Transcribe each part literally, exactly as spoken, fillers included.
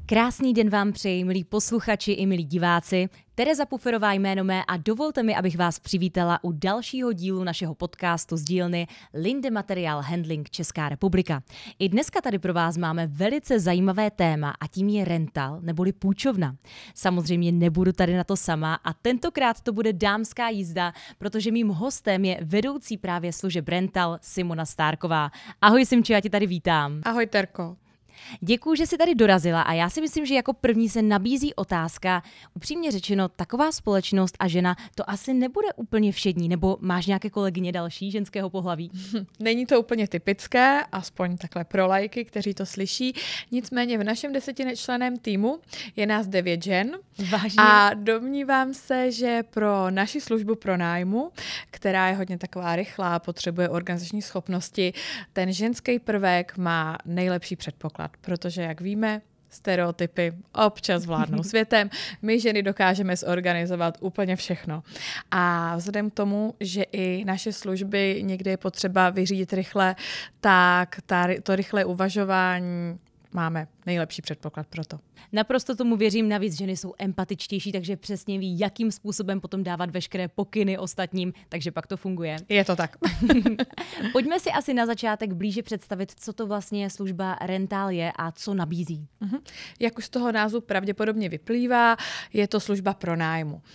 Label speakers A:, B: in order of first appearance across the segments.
A: Krásný den vám přeji, milí posluchači i milí diváci. Tereza Puferová jméno mé a dovolte mi, abych vás přivítala u dalšího dílu našeho podcastu z dílny Linde Material Handling Česká republika. I dneska tady pro vás máme velice zajímavé téma a tím je rental neboli půjčovna. Samozřejmě nebudu tady na to sama a tentokrát to bude dámská jízda, protože mým hostem je vedoucí právě služeb rental Simona Stárková. Ahoj Simči, já tě tady vítám.
B: Ahoj Terko.
A: Děkuju, že jsi tady dorazila a já si myslím, že jako první se nabízí otázka. Upřímně řečeno, taková společnost a žena to asi nebude úplně všední, nebo máš nějaké kolegyně další ženského pohlaví?
B: Není to úplně typické, aspoň takhle pro lajky, kteří to slyší. Nicméně v našem desetinečlenném týmu je nás devět žen.
A: Vážně?
B: A domnívám se, že pro naši službu pronájmu, která je hodně taková rychlá, potřebuje organizační schopnosti, ten ženský prvek má nejlepší předpoklad. Protože, jak víme, stereotypy občas vládnou světem. My ženy dokážeme zorganizovat úplně všechno. A vzhledem k tomu, že i naše služby někdy je potřeba vyřídit rychle, tak ta, to rychlé uvažování máme nejlepší předpoklad pro to.
A: Naprosto tomu věřím, navíc ženy jsou empatičtější, takže přesně ví, jakým způsobem potom dávat veškeré pokyny ostatním, takže pak to funguje.
B: Je to tak.
A: Pojďme si asi na začátek blíže představit, co to vlastně služba rental je a co nabízí.
B: Uh-huh. Jak už z toho názvu pravděpodobně vyplývá, je to služba pronájmu. Uh,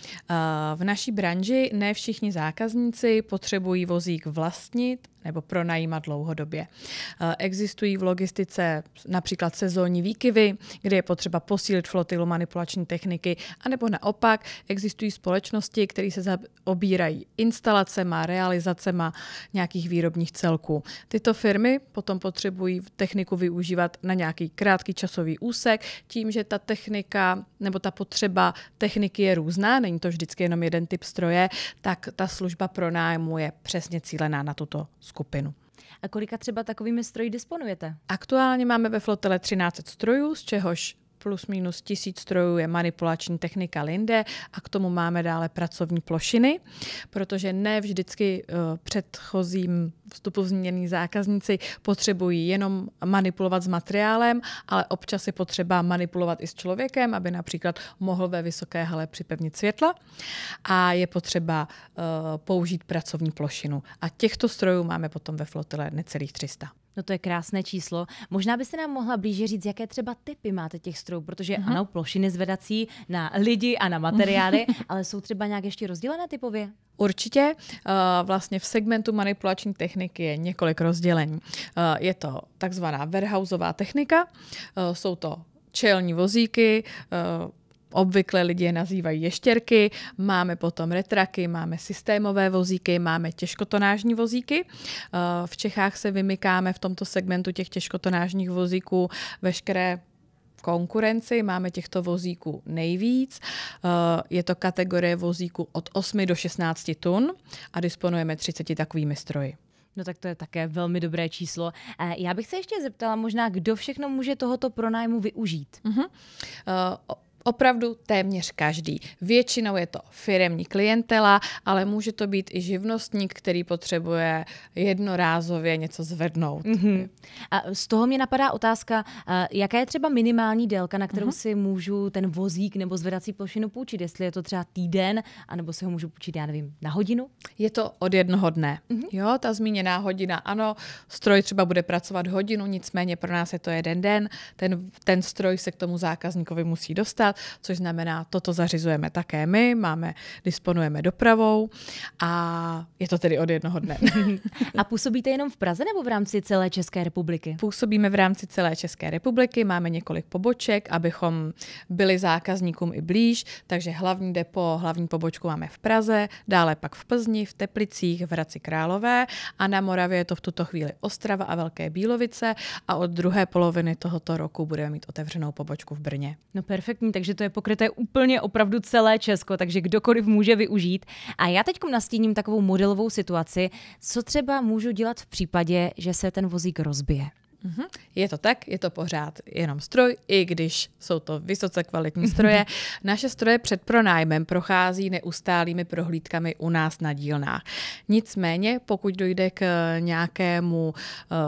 B: v naší branži ne všichni zákazníci potřebují vozík vlastnit nebo pronajímat dlouhodobě. Uh, existují v logistice například sezónní výkyvy, kde je potřeba posílit flotilu manipulační techniky, anebo naopak existují společnosti, které se zaobírají instalacema, realizacema nějakých výrobních celků. Tyto firmy potom potřebují techniku využívat na nějaký krátký časový úsek, tím, že ta technika nebo ta potřeba techniky je různá, není to vždycky jenom jeden typ stroje, tak ta služba pronájmu je přesně cílená na tuto skupinu.
A: A kolika třeba takovými stroji disponujete?
B: Aktuálně máme ve flotile třináct set strojů, z čehož plus minus tisíc strojů je manipulační technika Linde a k tomu máme dále pracovní plošiny, protože ne vždycky uh, předchozím vstupu změnění zákazníci potřebují jenom manipulovat s materiálem, ale občas je potřeba manipulovat i s člověkem, aby například mohl ve vysoké hale připevnit světla a je potřeba uh, použít pracovní plošinu. A těchto strojů máme potom ve flotile necelých tři sta.
A: No to je krásné číslo. Možná byste nám mohla blíže říct, jaké třeba typy máte těch strojů, protože uh-huh. ano, plošiny zvedací na lidi a na materiály, ale jsou třeba nějak ještě rozdělené typově?
B: Určitě. Vlastně v segmentu manipulační techniky je několik rozdělení. Je to takzvaná warehouseová technika, jsou to čelní vozíky, obvykle lidi je nazývají ještěrky, máme potom retraky, máme systémové vozíky, máme těžkotonážní vozíky. V Čechách se vymykáme v tomto segmentu těch těžkotonážních vozíků veškeré konkurenci, máme těchto vozíků nejvíc. Je to kategorie vozíků od osmi do šestnácti tun a disponujeme třiceti takovými stroji.
A: No tak to je také velmi dobré číslo. Já bych se ještě zeptala možná, kdo všechno může tohoto pronájmu využít?
B: Uh-huh. Uh, Opravdu téměř každý. Většinou je to firemní klientela, ale může to být i živnostník, který potřebuje jednorázově něco zvednout.
A: Mm-hmm. A z toho mě napadá otázka, jaká je třeba minimální délka, na kterou mm-hmm. si můžu ten vozík nebo zvedací plošinu půjčit? Jestli je to třeba týden, anebo si ho můžu půjčit, já nevím, na hodinu?
B: Je to od jednoho dne. Mm-hmm. Jo, ta zmíněná hodina, ano, stroj třeba bude pracovat hodinu, nicméně pro nás je to jeden den. Ten, ten stroj se k tomu zákazníkovi musí dostat, což znamená, toto zařizujeme také my, máme, disponujeme dopravou a je to tedy od jednoho dne.
A: A působíte jenom v Praze nebo v rámci celé České republiky?
B: Působíme v rámci celé České republiky, máme několik poboček, abychom byli zákazníkům i blíž, takže hlavní depo, hlavní pobočku máme v Praze, dále pak v Plzni, v Teplicích, v Hradci Králové a na Moravě je to v tuto chvíli Ostrava a Velké Bílovice a od druhé poloviny tohoto roku budeme mít otevřenou pobočku v Brně.
A: No perfektní, takže to je pokryté úplně opravdu celé Česko, takže kdokoliv může využít. A já teď nastíním takovou modelovou situaci, co třeba můžu dělat v případě, že se ten vozík rozbije.
B: Mm-hmm. Je to tak, je to pořád jenom stroj, i když jsou to vysoce kvalitní stroje. Naše stroje před pronájmem prochází neustálými prohlídkami u nás na dílnách. Nicméně, pokud dojde k nějakému uh,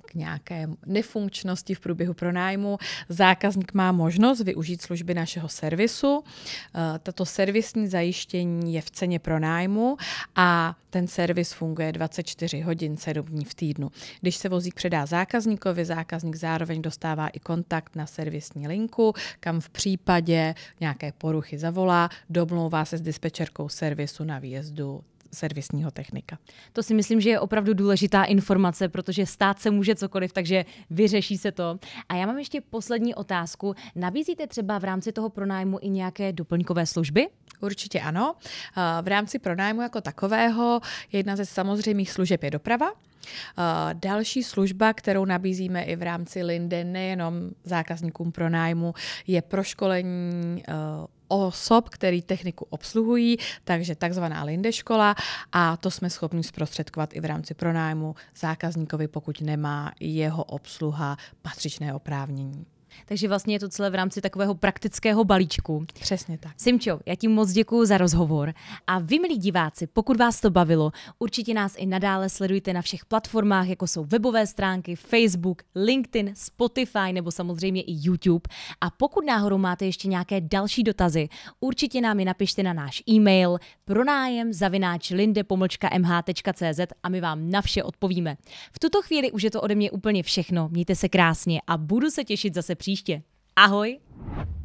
B: k nějaké nefunkčnosti v průběhu pronájmu, zákazník má možnost využít služby našeho servisu. Tato servisní zajištění je v ceně pronájmu a ten servis funguje dvacet čtyři hodin, sedm dní v týdnu. Když se vozík předá zákazníkovi, zákazník zároveň dostává i kontakt na servisní linku, kam v případě nějaké poruchy zavolá, domlouvá se s dispečerkou servisu na výjezdu servisního technika.
A: To si myslím, že je opravdu důležitá informace, protože stát se může cokoliv, takže vyřeší se to. A já mám ještě poslední otázku. Nabízíte třeba v rámci toho pronájmu i nějaké doplňkové služby?
B: Určitě ano. V rámci pronájmu jako takového jedna ze samozřejmých služeb je doprava. Další služba, kterou nabízíme i v rámci Linde, nejenom zákazníkům pronájmu, je proškolení osob, který techniku obsluhují, takže takzvaná Linde škola, a to jsme schopni zprostředkovat i v rámci pronájmu zákazníkovi, pokud nemá jeho obsluha patřičné oprávnění.
A: Takže vlastně je to celé v rámci takového praktického balíčku.
B: Přesně tak.
A: Simčo, já ti moc děkuju za rozhovor. A vy, milí diváci, pokud vás to bavilo, určitě nás i nadále sledujte na všech platformách, jako jsou webové stránky, Facebook, LinkedIn, Spotify nebo samozřejmě i YouTube. A pokud náhodou máte ještě nějaké další dotazy, určitě nám je napište na náš e-mail pronájem zavináč linde pomlčka m h tečka c z a my vám na vše odpovíme. V tuto chvíli už je to ode mě úplně všechno. Mějte se krásně a budu se těšit zase příště. Ahoj!